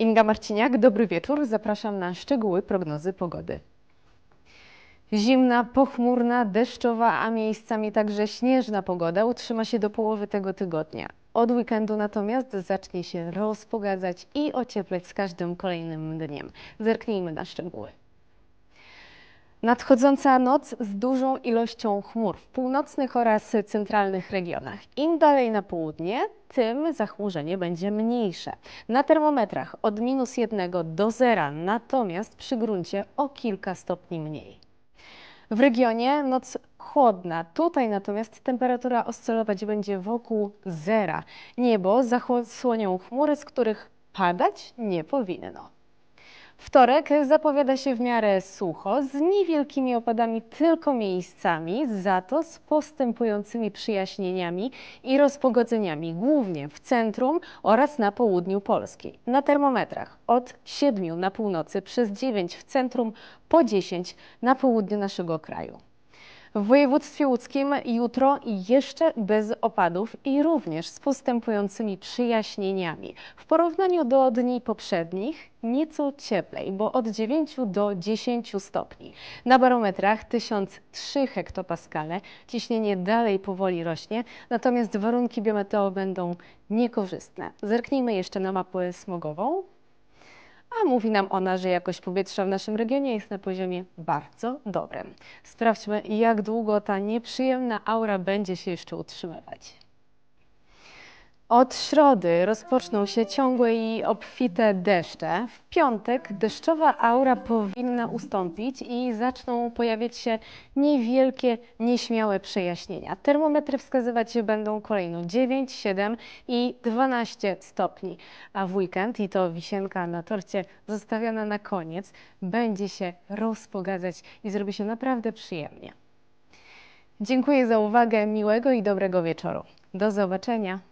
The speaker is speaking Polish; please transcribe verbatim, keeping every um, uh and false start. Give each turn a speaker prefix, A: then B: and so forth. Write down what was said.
A: Inga Marciniak, dobry wieczór. Zapraszam na szczegóły prognozy pogody. Zimna, pochmurna, deszczowa, a miejscami także śnieżna pogoda utrzyma się do połowy tego tygodnia. Od weekendu natomiast zacznie się rozpogadzać i ociepleć z każdym kolejnym dniem. Zerknijmy na szczegóły. Nadchodząca noc z dużą ilością chmur w północnych oraz centralnych regionach. Im dalej na południe, tym zachmurzenie będzie mniejsze. Na termometrach od minus jednego do zera, natomiast przy gruncie o kilka stopni mniej. W regionie noc chłodna, tutaj natomiast temperatura oscylować będzie wokół zera. Niebo zasłonią chmury, z których padać nie powinno. Wtorek zapowiada się w miarę sucho, z niewielkimi opadami tylko miejscami, za to z postępującymi przyjaśnieniami i rozpogodzeniami, głównie w centrum oraz na południu Polski. Na termometrach od siedmiu na północy, przez dziewięć w centrum, po dziesięć na południu naszego kraju. W województwie łódzkim jutro jeszcze bez opadów i również z postępującymi przyjaśnieniami. W porównaniu do dni poprzednich nieco cieplej, bo od dziewięciu do dziesięciu stopni. Na barometrach tysiąc trzy hektopaskale, ciśnienie dalej powoli rośnie, natomiast warunki biometeo będą niekorzystne. Zerknijmy jeszcze na mapę smogową. A mówi nam ona, że jakość powietrza w naszym regionie jest na poziomie bardzo dobrym. Sprawdźmy, jak długo ta nieprzyjemna aura będzie się jeszcze utrzymywać. Od środy rozpoczną się ciągłe i obfite deszcze. W piątek deszczowa aura powinna ustąpić i zaczną pojawiać się niewielkie, nieśmiałe przejaśnienia. Termometry wskazywać się będą kolejno dziewięć, siedem i dwanaście stopni. A w weekend, i to wisienka na torcie zostawiona na koniec, będzie się rozpogadzać i zrobi się naprawdę przyjemnie. Dziękuję za uwagę, miłego i dobrego wieczoru. Do zobaczenia.